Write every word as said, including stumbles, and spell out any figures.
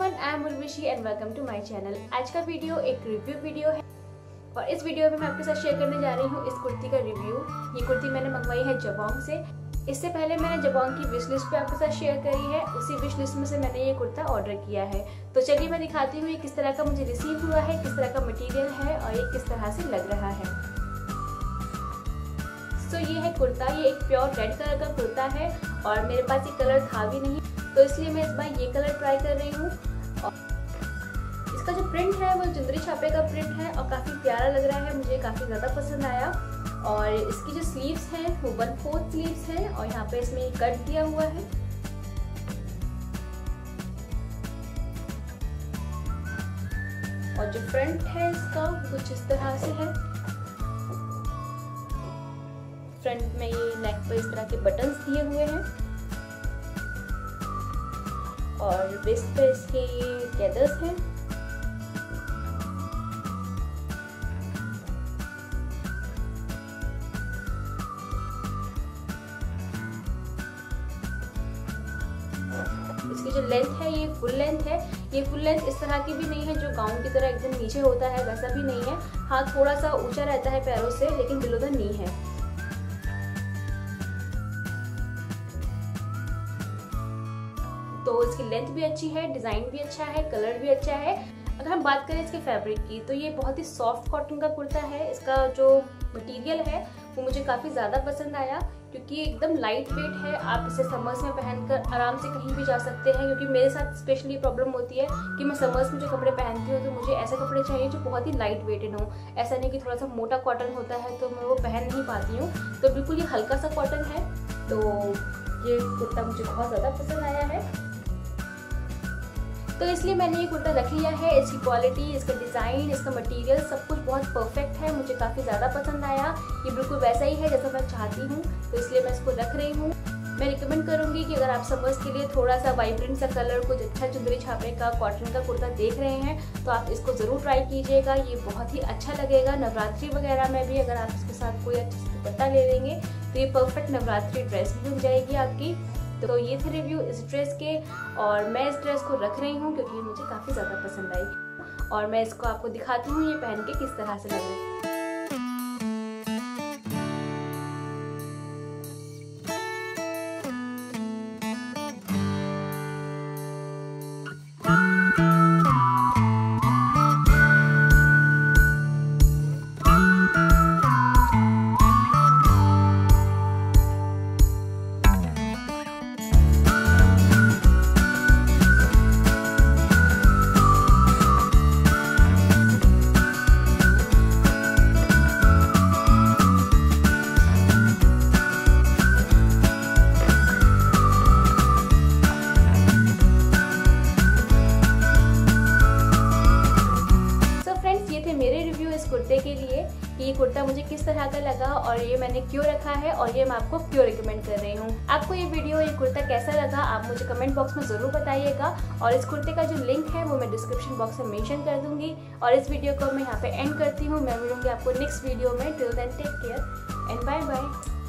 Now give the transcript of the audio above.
Everyone, I am Urvashi and welcome to my channel. आज का video एक रिव्यू वीडियो है और इस वीडियो में मैं आपके साथ शेयर करने जा रही हूँ इस कुर्ती का रिव्यू। ये कुर्ती मैंने मंगवाई है जबोंग से। इससे पहले मैंने जबोंग की विश लिस्ट पे आपके साथ शेयर करी है, उसी विश लिस्ट में से मैंने ये कुर्ता ऑर्डर किया है। तो चलिए मैं दिखाती हूँ ये किस तरह का मुझे रिसीव हुआ है, किस तरह का मटेरियल है और ये किस तरह से लग रहा है। तो ये है कुर्ता, ये एक प्योर रेड कलर का कुर्ता है और मेरे पास ये कलर था भी नहीं, तो इसलिए मैं इस बार ये कलर ट्राई कर रही हूँ। इसका जो प्रिंट है वो चुंदरी छापे का प्रिंट है और काफ़ी प्यारा लग रहा है, मुझे काफ़ी ज़्यादा पसंद आया। और इसकी जो स्लीव्स हैं वो वन फोर्थ स्लीव्स हैं और यहाँ पे इसमें कट दिया हुआ है। और जो फ्रंट है इसका कुछ इस तरह से है। फ्रंट में ये नेक पर इस तरह के बटन्स दिए हुए हैं और वेस्ट पे इसके ये गैदर्स हैं। इसकी जो लेंथ है ये फुल लेंथ है। ये फुल लेंथ इस तरह की भी नहीं है जो गाउन की तरह एकदम नीचे होता है, वैसा भी नहीं है। हाँ, थोड़ा सा ऊंचा रहता है पैरों से, लेकिन बिलो द नी है। तो इसकी लेंथ भी अच्छी है, डिजाइन भी अच्छा है, कलर भी अच्छा है। अगर हम बात करें इसके फैब्रिक की तो ये बहुत ही सॉफ्ट कॉटन का कुर्ता है। इसका जो मटेरियल है वो मुझे काफ़ी ज़्यादा पसंद आया क्योंकि ये एकदम लाइट वेट है। आप इसे समर्स में पहनकर आराम से कहीं भी जा सकते हैं, क्योंकि मेरे साथ स्पेशली प्रॉब्लम होती है कि मैं समर्स में जो कपड़े पहनती हूँ तो मुझे ऐसे कपड़े चाहिए जो बहुत ही लाइट वेटेड हो। ऐसा नहीं कि थोड़ा सा मोटा कॉटन होता है तो मैं वो पहन नहीं पाती हूँ। तो बिल्कुल ये हल्का सा कॉटन है, तो ये कुर्ता मुझे बहुत ज़्यादा पसंद आया है। तो इसलिए मैंने ये कुर्ता रख लिया है। इसकी क्वालिटी, इसका डिज़ाइन, इसका मटेरियल सब कुछ बहुत परफेक्ट है, मुझे काफ़ी ज़्यादा पसंद आया। ये बिल्कुल वैसा ही है जैसा मैं चाहती हूँ, तो इसलिए मैं इसको रख रही हूँ। मैं रिकमेंड करूँगी कि अगर आप समर्स के लिए थोड़ा सा वाइब्रेंट सा कलर, कुछ अच्छा चुंदरी छापे का कॉटन का कुर्ता देख रहे हैं तो आप इसको ज़रूर ट्राई कीजिएगा। ये बहुत ही अच्छा लगेगा। नवरात्रि वगैरह में भी अगर आप इसके साथ कोई अच्छा दुपट्टा ले लेंगे तो ये परफेक्ट नवरात्रि ड्रेस भी बन जाएगी आपकी। तो ये थे रिव्यू इस ड्रेस के और मैं इस ड्रेस को रख रही हूँ क्योंकि ये मुझे काफ़ी ज़्यादा पसंद आई और मैं इसको आपको दिखाती हूँ ये पहन के किस तरह से लग रहा है। कुर्ते के लिए कि ये कुर्ता मुझे किस तरह का लगा और ये मैंने क्यों रखा है और ये मैं आपको क्यों रिकमेंड कर रही हूँ। आपको ये वीडियो, ये कुर्ता कैसा लगा आप मुझे कमेंट बॉक्स में ज़रूर बताइएगा और इस कुर्ते का जो लिंक है वो मैं डिस्क्रिप्शन बॉक्स में मेंशन कर दूंगी। और इस वीडियो को मैं यहाँ पे एंड करती हूँ। मैं मिलूंगी आपको नेक्स्ट वीडियो में। Till then take care and bye bye.